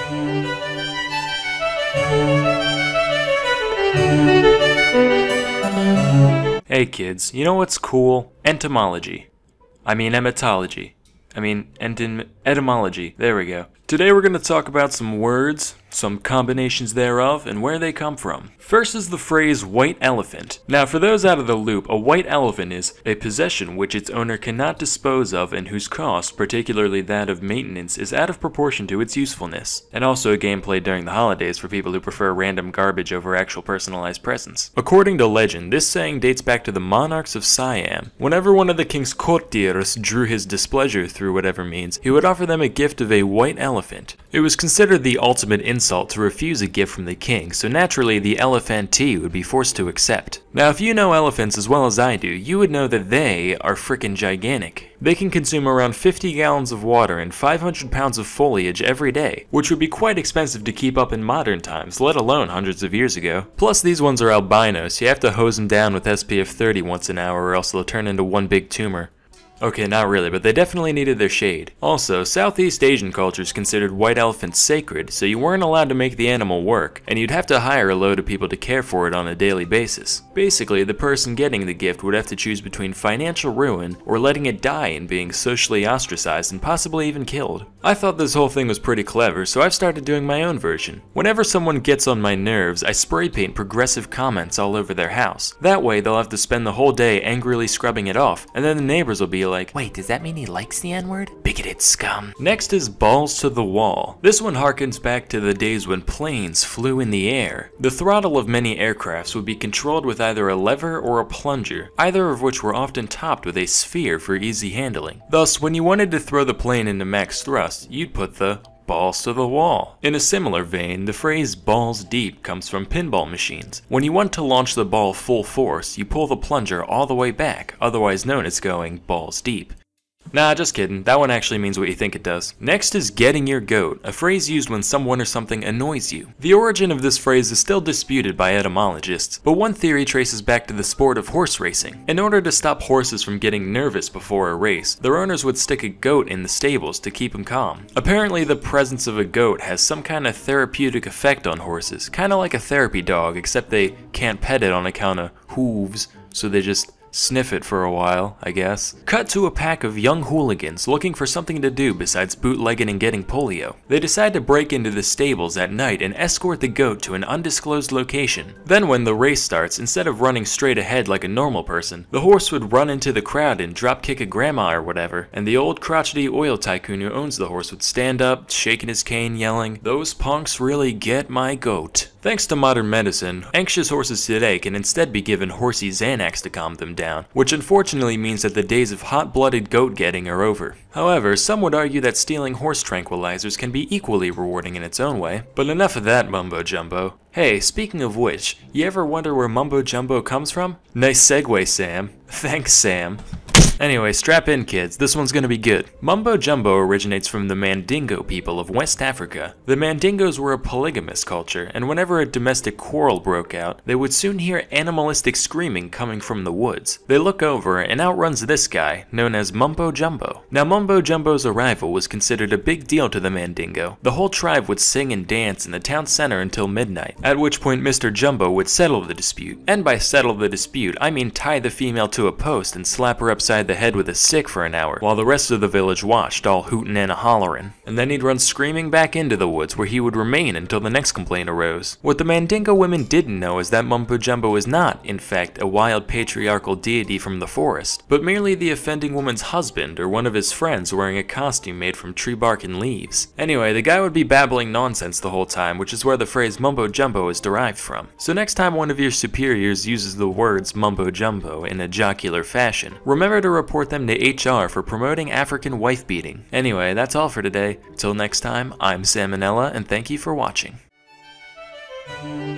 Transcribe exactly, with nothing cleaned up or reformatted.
Hey kids, you know what's cool? Entomology. I mean emetology. I mean entom- etymology. There we go. Today we're going to talk about some words, some combinations thereof, and where they come from. First is the phrase white elephant. Now for those out of the loop, a white elephant is a possession which its owner cannot dispose of and whose cost, particularly that of maintenance, is out of proportion to its usefulness. And also a game played during the holidays for people who prefer random garbage over actual personalized presents. According to legend, this saying dates back to the monarchs of Siam. Whenever one of the king's courtiers drew his displeasure through whatever means, he would offer them a gift of a white elephant. It was considered the ultimate insult to refuse a gift from the king, so naturally the elephantee would be forced to accept. Now if you know elephants as well as I do, you would know that they are frickin' gigantic. They can consume around fifty gallons of water and five hundred pounds of foliage every day, which would be quite expensive to keep up in modern times, let alone hundreds of years ago. Plus these ones are albino, so you have to hose them down with S P F thirty once an hour or else they'll turn into one big tumor. Okay, not really, but they definitely needed their shade. Also, Southeast Asian cultures considered white elephants sacred, so you weren't allowed to make the animal work, and you'd have to hire a load of people to care for it on a daily basis. Basically, the person getting the gift would have to choose between financial ruin or letting it die and being socially ostracized and possibly even killed. I thought this whole thing was pretty clever, so I've started doing my own version. Whenever someone gets on my nerves, I spray paint progressive comments all over their house. That way, they'll have to spend the whole day angrily scrubbing it off, and then the neighbors will be like, "Wait, does that mean he likes the N-word? Bigoted scum." Next is balls to the wall. This one harkens back to the days when planes flew in the air. The throttle of many aircrafts would be controlled with either a lever or a plunger, either of which were often topped with a sphere for easy handling. Thus, when you wanted to throw the plane into max thrust, you'd put the balls to the wall. In a similar vein, the phrase balls deep comes from pinball machines. When you want to launch the ball full force, you pull the plunger all the way back, otherwise known as going balls deep. Nah, just kidding, that one actually means what you think it does. Next is getting your goat, a phrase used when someone or something annoys you. The origin of this phrase is still disputed by etymologists, but one theory traces back to the sport of horse racing. In order to stop horses from getting nervous before a race, their owners would stick a goat in the stables to keep them calm. Apparently the presence of a goat has some kind of therapeutic effect on horses, kinda like a therapy dog, except they can't pet it on account of hooves, so they just sniff it for a while, I guess. Cut to a pack of young hooligans looking for something to do besides bootlegging and getting polio. They decide to break into the stables at night and escort the goat to an undisclosed location. Then when the race starts, instead of running straight ahead like a normal person, the horse would run into the crowd and drop kick a grandma or whatever, and the old crotchety oil tycoon who owns the horse would stand up, shaking his cane, yelling, "Those punks really get my goat." Thanks to modern medicine, anxious horses today can instead be given horsey Xanax to calm them down, which unfortunately means that the days of hot-blooded goat getting are over. However, some would argue that stealing horse tranquilizers can be equally rewarding in its own way. But enough of that mumbo jumbo. Hey, speaking of which, you ever wonder where mumbo jumbo comes from? Nice segue, Sam. Thanks, Sam. Anyway, strap in kids, this one's gonna be good. Mumbo Jumbo originates from the Mandingo people of West Africa. The Mandingos were a polygamous culture, and whenever a domestic quarrel broke out, they would soon hear animalistic screaming coming from the woods. They look over, and out runs this guy, known as Mumbo Jumbo. Now Mumbo Jumbo's arrival was considered a big deal to the Mandingo. The whole tribe would sing and dance in the town center until midnight, at which point Mister Jumbo would settle the dispute. And by settle the dispute, I mean tie the female to a post and slap her upside the head with a stick for an hour, while the rest of the village watched, all hootin' and a-hollerin'. And then he'd run screaming back into the woods, where he would remain until the next complaint arose. What the Mandingo women didn't know is that Mumbo Jumbo is not, in fact, a wild patriarchal deity from the forest, but merely the offending woman's husband or one of his friends wearing a costume made from tree bark and leaves. Anyway, the guy would be babbling nonsense the whole time, which is where the phrase Mumbo Jumbo is derived from. So next time one of your superiors uses the words Mumbo Jumbo in a jocular fashion, remember to report them to H R for promoting African wife beating. Anyway, that's all for today. Till next time, I'm Salmonella, and thank you for watching.